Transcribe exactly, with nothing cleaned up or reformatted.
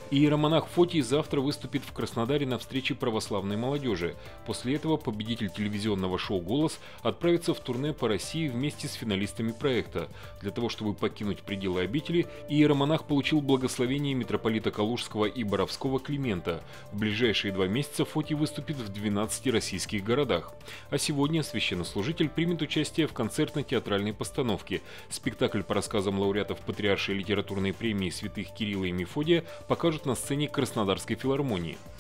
Иеромонах Фотий завтра выступит в Краснодаре на встрече православной молодежи. После этого победитель телевизионного шоу «Голос» отправится в турне по России вместе с финалистами проекта. Для того, чтобы покинуть пределы обители, иеромонах получил благословение митрополита Калужского и Боровского Климента. В ближайшие два месяца Фотий выступит в двенадцати российских городах. А сегодня священнослужитель примет участие в концертно-театральной постановке. Спектакль по рассказам лауреатов Патриаршей литературной премии святых Кирилла и Мефодия покажут на сцене Краснодарской филармонии.